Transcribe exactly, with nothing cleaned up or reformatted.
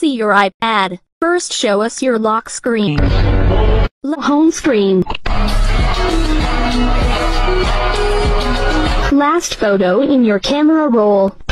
see your iPad. First show us your lock screen. Home screen. Last photo in your camera roll.